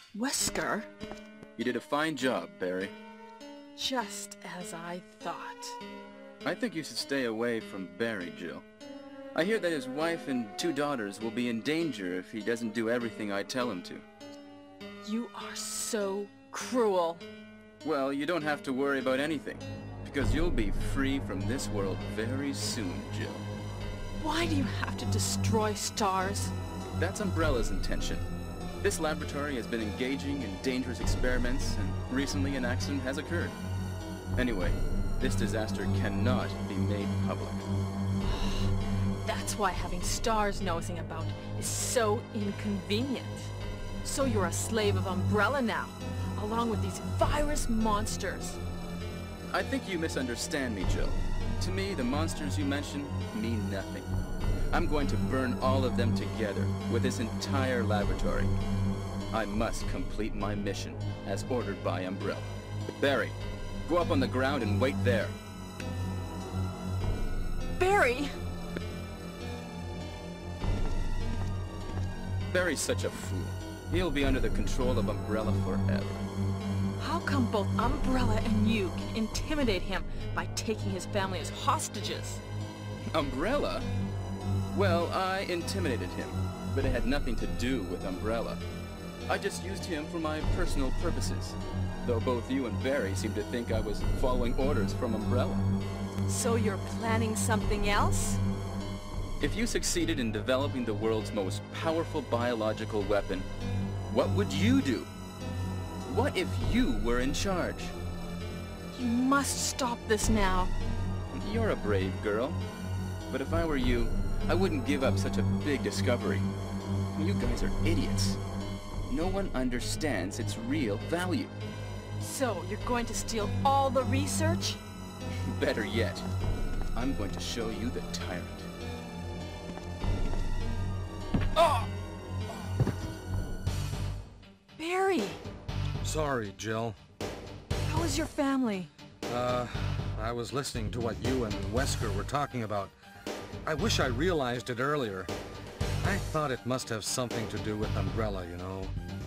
Wesker? You did a fine job, Barry. Just as I thought. I think you should stay away from Barry, Jill. I hear that his wife and 2 daughters will be in danger if he doesn't do everything I tell him to. You are so cruel. Well, you don't have to worry about anything, because you'll be free from this world very soon, Jill. Why do you have to destroy stars? That's Umbrella's intention. This laboratory has been engaging in dangerous experiments, and recently an accident has occurred. Anyway, this disaster cannot be made public. That's why having stars nosing about is so inconvenient. So you're a slave of Umbrella now, along with these virus monsters. I think you misunderstand me, Jill. To me, the monsters you mention mean nothing. I'm going to burn all of them together with this entire laboratory. I must complete my mission, as ordered by Umbrella. Barry, go up on the ground and wait there. Barry! Barry's such a fool. He'll be under the control of Umbrella forever. How come both Umbrella and you can intimidate him by taking his family as hostages? Umbrella? Well, I intimidated him, but it had nothing to do with Umbrella. I just used him for my personal purposes, though both you and Barry seem to think I was following orders from Umbrella. So you're planning something else? If you succeeded in developing the world's most powerful biological weapon, what would you do? What if you were in charge? You must stop this now. You're a brave girl. But if I were you, I wouldn't give up such a big discovery. You guys are idiots. No one understands its real value. So you're going to steal all the research? Better yet, I'm going to show you the tyrant. Oh! Barry! Sorry, Jill. How is your family? I was listening to what you and Wesker were talking about. I wish I realized it earlier. I thought it must have something to do with Umbrella, you know.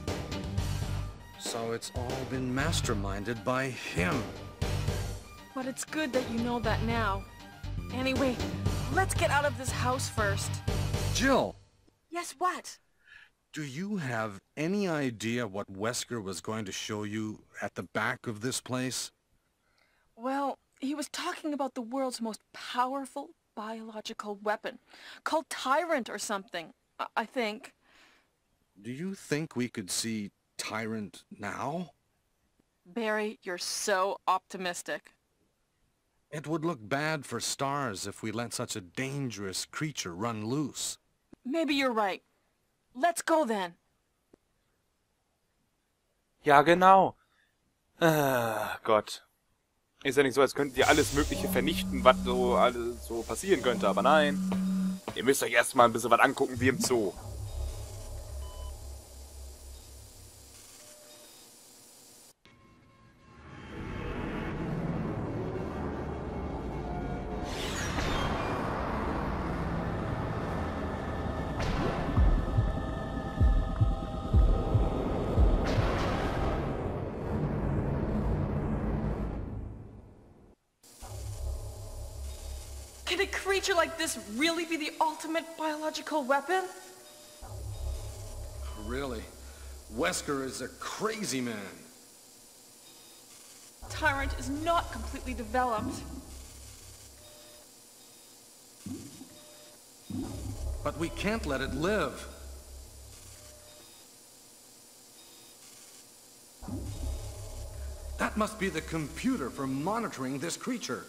So it's all been masterminded by him. But it's good that you know that now. Anyway, let's get out of this house first. Jill! Yes, what? Do you have any idea what Wesker was going to show you at the back of this place? Well, he was talking about the world's most powerful biological weapon, called Tyrant or something, I think. Do you think we could see Tyrant now? Barry, you're so optimistic. It would look bad for stars if we let such a dangerous creature run loose. Maybe you're right. Let's go then. Ja, genau. Gott. Ist ja nicht so, als könntet ihr alles Mögliche vernichten, was so alles so passieren könnte, aber nein. Ihr müsst euch erstmal ein bisschen was angucken wie im Zoo. Can a creature like this really be the ultimate biological weapon? Really? Wesker is a crazy man. Tyrant is not completely developed. But we can't let it live. That must be the computer for monitoring this creature.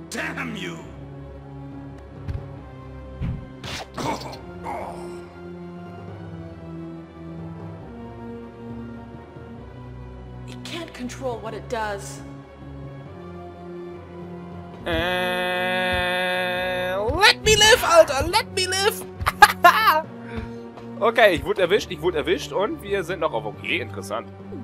Damn you! It can't control what it does. Let me live, Alter! Let me live! Okay, ich wurde erwischt und wir sind noch auf okay. Interessant.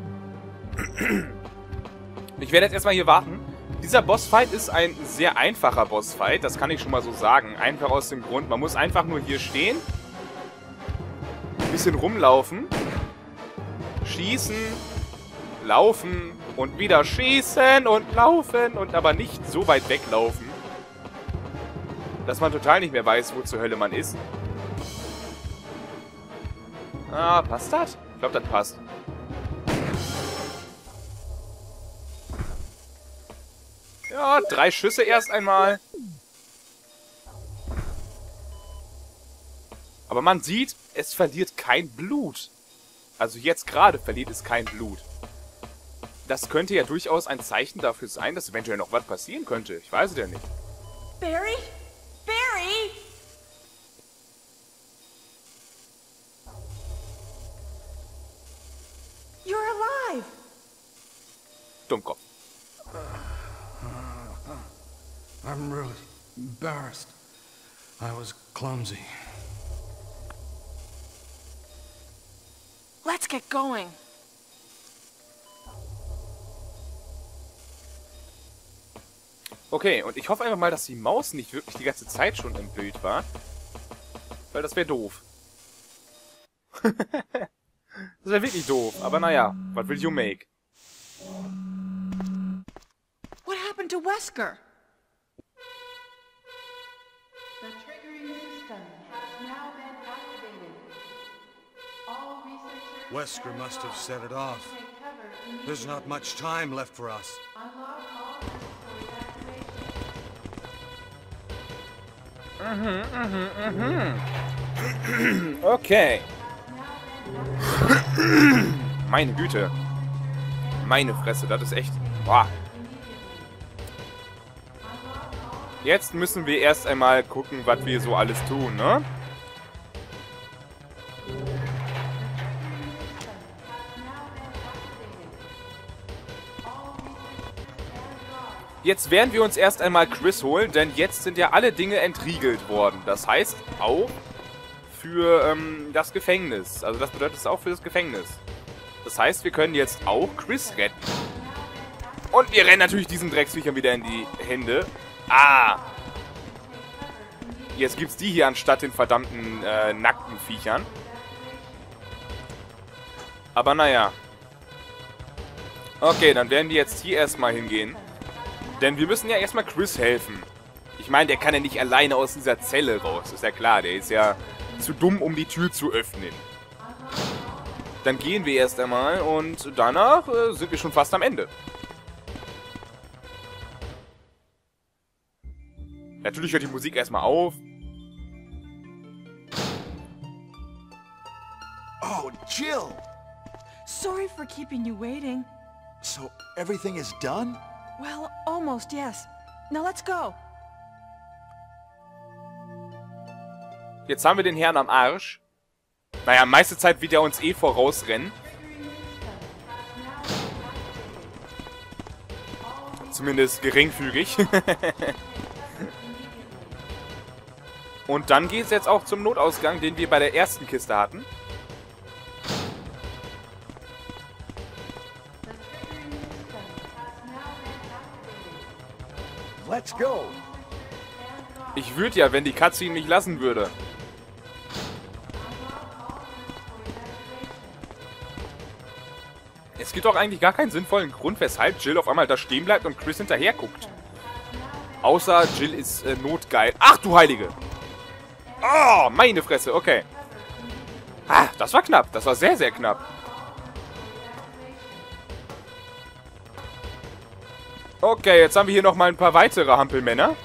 Ich werde jetzt erstmal hier warten. Dieser Bossfight ist ein sehr einfacher Bossfight, das kann ich schon mal so sagen. Einfach aus dem Grund, man muss einfach nur hier stehen, ein bisschen rumlaufen, schießen, laufen und wieder schießen und laufen und aber nicht so weit weglaufen, dass man total nicht mehr weiß, wo zur Hölle man ist. Ah, passt das? Ich glaube, das passt. Ja, 3 Schüsse erst einmal. Aber man sieht, es verliert kein Blut. Also jetzt gerade verliert es kein Blut. Das könnte ja durchaus ein Zeichen dafür sein, dass eventuell noch was passieren könnte. Ich weiß es ja nicht. Barry? Barry? You're alive! Dummkopf. I'm really embarrassed. I was clumsy. Let's get going. Okay, und ich hoffe einfach mal, dass die Maus nicht wirklich die ganze Zeit schon im Bild war. Weil das wäre doof. Das wäre wirklich doof. Aber naja, what will you make? What happened to Wesker? The triggering system has now been activated. All researchers Wesker must have set it off. take cover immediately. There's not much time left for us. Unlock all evacuation. Okay. Meine Güte. Meine Fresse, das ist echt... Boah. Jetzt müssen wir erst einmal gucken, was wir so alles tun, ne? Jetzt werden wir uns erst einmal Chris holen, denn jetzt sind ja alle Dinge entriegelt worden. Das heißt auch für das Gefängnis. Also das bedeutet es auch für das Gefängnis. Das heißt, wir können jetzt auch Chris retten. Und wir rennen natürlich diesen Drecksviechern wieder in die Hände. Ah! Jetzt gibt's die hier anstatt den verdammten nackten Viechern. Aber naja. Okay, dann werden wir jetzt hier erstmal hingehen. Denn wir müssen ja erstmal Chris helfen. Ich meine, der kann ja nicht alleine aus dieser Zelle raus. Ist ja klar, der ist ja zu dumm, um die Tür zu öffnen. Dann gehen wir erst einmal und danach sind wir schon fast am Ende. Natürlich hört die Musik erstmal auf. Oh, Jill! Sorry for keeping you waiting. So everything is done? Well, almost, yes. Now let's go. Jetzt haben wir den Herrn am Arsch. Naja, meiste Zeit wird er uns eh vorausrennen. Zumindest geringfügig. Und dann geht es jetzt auch zum Notausgang, den wir bei der ersten Kiste hatten. Let's go! Ich würde ja, wenn die Cutscene mich lassen würde. Es gibt auch eigentlich gar keinen sinnvollen Grund, weshalb Jill auf einmal da stehen bleibt und Chris hinterher guckt. Außer Jill ist notgeil. Ach du Heilige! Oh, meine Fresse, okay. Ah, das war knapp. Das war sehr, sehr knapp. Okay, jetzt haben wir hier nochmal ein paar weitere Hampelmänner.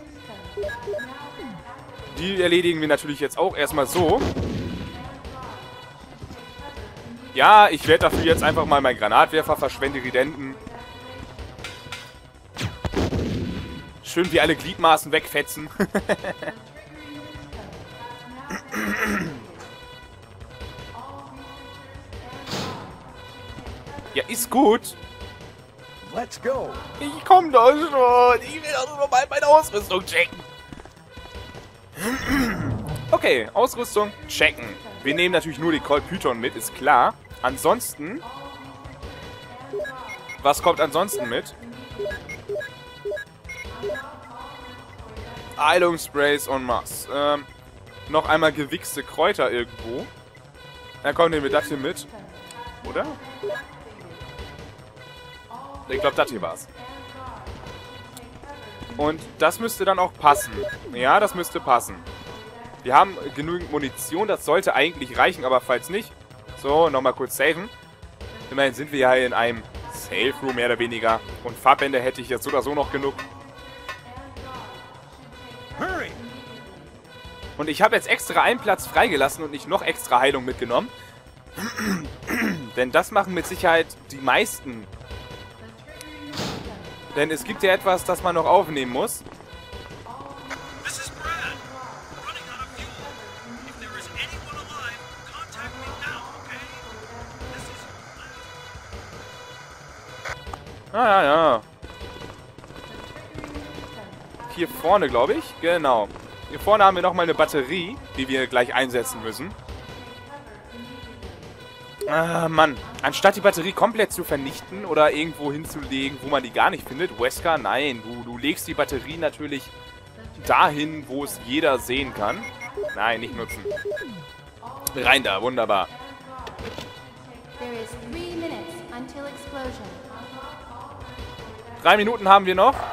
Die erledigen wir natürlich jetzt auch erstmal so. Ja, ich werde dafür jetzt einfach mal meinen Granatwerfer verschwenden. Schön wie alle Gliedmaßen wegfetzen. Ja, ist gut. Let's go. Ich komm doch schon. Ich will doch nur noch mal meine Ausrüstung checken. Okay, Ausrüstung checken. Wir nehmen natürlich nur die Colt Python mit, ist klar. Ansonsten... Was kommt ansonsten mit? Heilungssprays en masse. Noch einmal gewichste Kräuter irgendwo. Dann kommen wir das hier mit. Oder? Ich glaube, das hier war's. Und das müsste dann auch passen. Ja, das müsste passen. Wir haben genügend Munition, das sollte eigentlich reichen, aber falls nicht... So, nochmal kurz saven. Immerhin sind wir ja in einem Safe Room, mehr oder weniger. Und Farbbänder hätte ich jetzt so oder so noch genug. Und ich habe jetzt extra einen Platz freigelassen und nicht noch extra Heilung mitgenommen. Denn das machen mit Sicherheit die meisten. Denn es gibt ja etwas, das man noch aufnehmen muss. This is Brad. Running out of fuel. If there is anyone alive, contact me now, okay? This is... Ja. Hier vorne, glaube ich. Genau. Hier vorne haben wir nochmal eine Batterie, die wir gleich einsetzen müssen. Ah, Mann. Anstatt die Batterie komplett zu vernichten oder irgendwo hinzulegen, wo man die gar nicht findet. Wesker, nein. Du legst die Batterie natürlich dahin, wo es jeder sehen kann. Nein, nicht nutzen. Rein da, wunderbar. There is 3 minutes until explosion. 3 Minuten haben wir noch.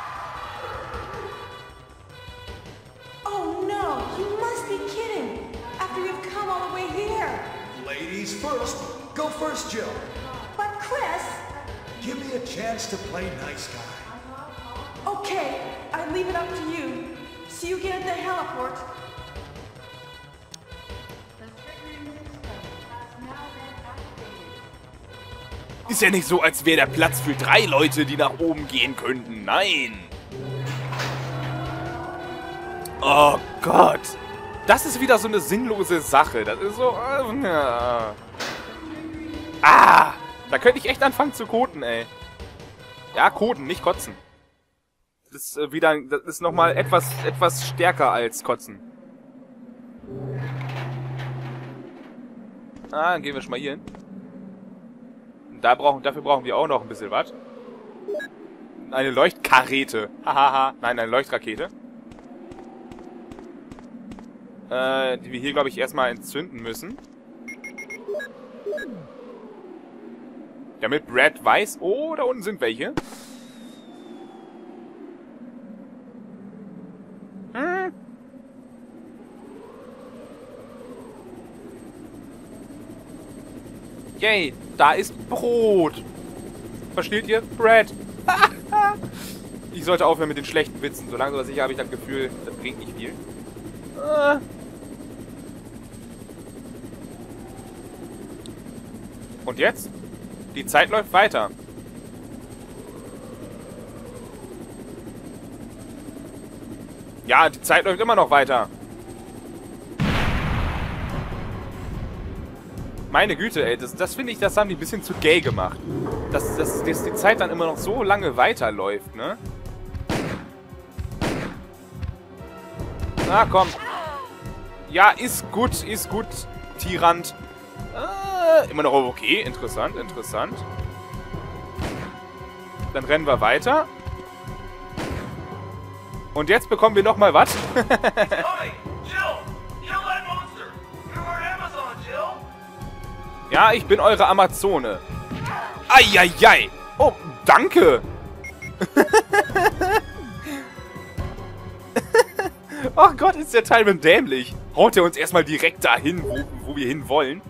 Oh no, you must be kidding. After you've come all the way here. Ladies first. Go first, Jill. But Chris... Give me a chance to play nice guy. Okay, I leave it up to you. See you again at the heliport. Ist ja nicht so, als wäre der Platz für 3 Leute, die nach oben gehen könnten. Nein. Oh Gott. Das ist wieder so eine sinnlose Sache. Das ist so... da könnte ich echt anfangen zu koten, ey. Ja, koten, nicht kotzen. Das ist wieder... Das ist nochmal etwas stärker als kotzen. Dann gehen wir schon mal hier hin. Dafür brauchen wir auch noch ein bisschen was. Eine Leuchtkarete. Hahaha. Nein, eine Leuchtrakete. Die wir hier, glaube ich, erstmal entzünden müssen. Damit Brad weiß... Oh, da unten sind welche. Yay, da ist Brot. Versteht ihr? Brad. Ich sollte aufhören mit den schlechten Witzen. So langsam oder sicher habe ich das Gefühl, das bringt nicht viel. Und jetzt? Die Zeit läuft weiter. Ja, die Zeit läuft immer noch weiter. Meine Güte, ey, das finde ich, das haben die ein bisschen zu gay gemacht. Dass die Zeit dann immer noch so lange weiterläuft, ne? Na, komm. Ja, ist gut, Tyrant. Immer noch okay, interessant. Dann rennen wir weiter. Und jetzt bekommen wir nochmal was. Hey, Jill! Kill that monster! You're our Amazon, Jill! Ja, ich bin eure Amazone. Eieiei. Oh, danke. Ach Gott, ist der Teil dämlich. Haut er uns erstmal direkt dahin, wo wir hin wollen.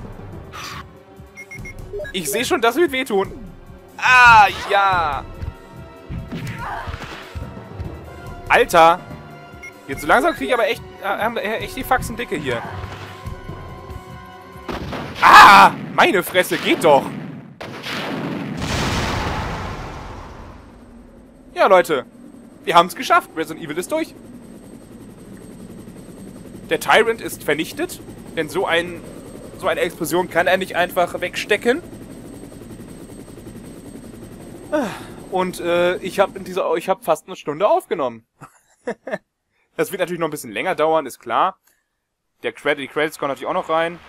Ich sehe schon, das wird wehtun. Ah, ja. Alter. Jetzt so langsam kriege ich aber echt, haben echt die Faxen dicke hier. Ah, meine Fresse, geht doch. Ja, Leute. Wir haben es geschafft. Resident Evil ist durch. Der Tyrant ist vernichtet, denn so eine Explosion kann er nicht einfach wegstecken. Und ich habe fast eine Stunde aufgenommen. Das wird natürlich noch ein bisschen länger dauern, ist klar. Die Credits kommen natürlich auch noch rein.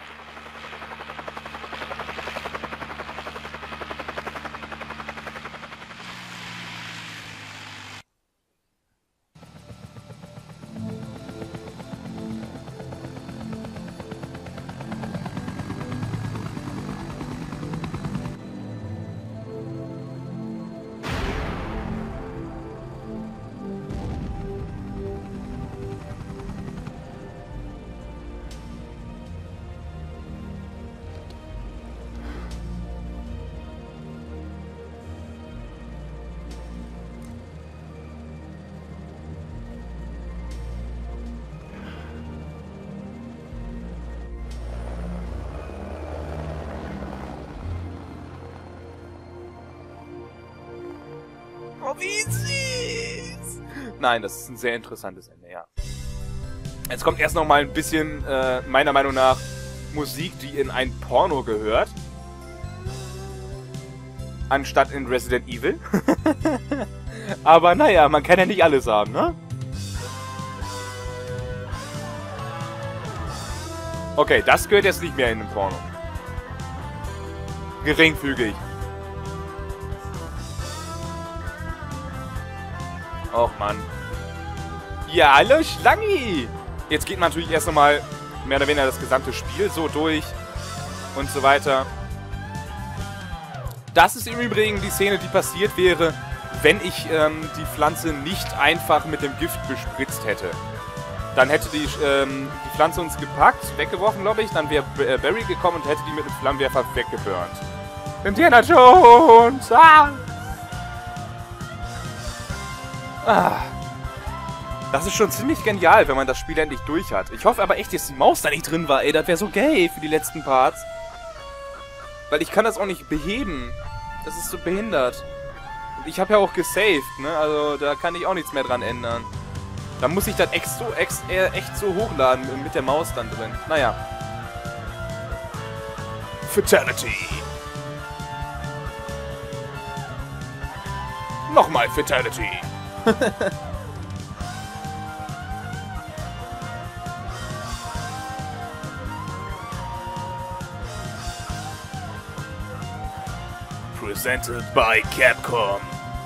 Oh, wie süß! Nein, das ist ein sehr interessantes Ende, ja. Jetzt kommt erst noch mal ein bisschen, meiner Meinung nach, Musik, die in ein Porno gehört. Anstatt in Resident Evil. Aber naja, man kann ja nicht alles haben, ne? Okay, das gehört jetzt nicht mehr in den Porno. Geringfügig. Och, Mann. Ja, hallo, Schlangi! Jetzt geht man natürlich erst nochmal mehr oder weniger das gesamte Spiel so durch und so weiter. Das ist im Übrigen die Szene, die passiert wäre, wenn ich die Pflanze nicht einfach mit dem Gift bespritzt hätte. Dann hätte die Pflanze uns gepackt, weggeworfen, glaube ich. Dann wäre Barry gekommen und hätte die mit dem Flammenwerfer weggeburnt. Indiana Jones! Ah! Ah. Das ist schon ziemlich genial, wenn man das Spiel endlich durch hat. Ich hoffe aber echt, dass die Maus da nicht drin war, ey. Das wäre so gay für die letzten Parts. Weil ich kann das auch nicht beheben. Das ist so behindert. Ich habe ja auch gesaved, ne? Also da kann ich auch nichts mehr dran ändern. Da muss ich das echt so hochladen mit der Maus dann drin. Naja. Fatality. Nochmal Fatality. Presented by Capcom.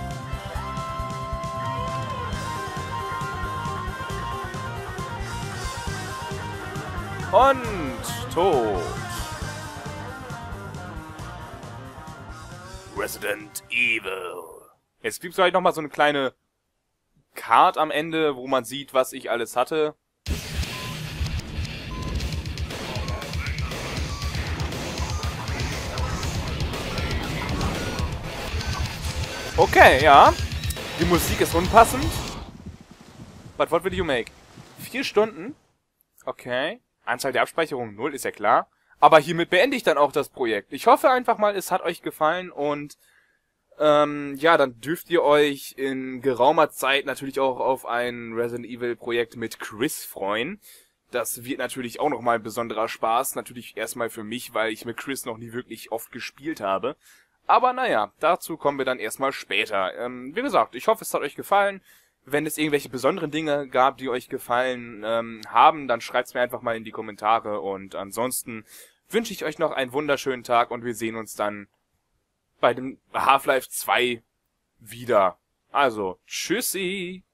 Und tot. Resident Evil. Jetzt gibt es vielleicht nochmal so eine kleine Card am Ende, wo man sieht, was ich alles hatte. Okay, ja. Die Musik ist unpassend. But what will you make? 4 Stunden? Okay. Anzahl der Abspeicherung 0, ist ja klar. Aber hiermit beende ich dann auch das Projekt. Ich hoffe einfach mal, es hat euch gefallen und ja, dann dürft ihr euch in geraumer Zeit natürlich auch auf ein Resident Evil Projekt mit Chris freuen. Das wird natürlich auch nochmal ein besonderer Spaß. Natürlich erstmal für mich, weil ich mit Chris noch nie wirklich oft gespielt habe. Aber naja, dazu kommen wir dann erstmal später. Wie gesagt, ich hoffe, es hat euch gefallen. Wenn es irgendwelche besonderen Dinge gab, die euch gefallen haben, dann schreibt es mir einfach mal in die Kommentare. Und ansonsten wünsche ich euch noch einen wunderschönen Tag und wir sehen uns dann bei dem Half-Life 2 wieder. Also, tschüssi!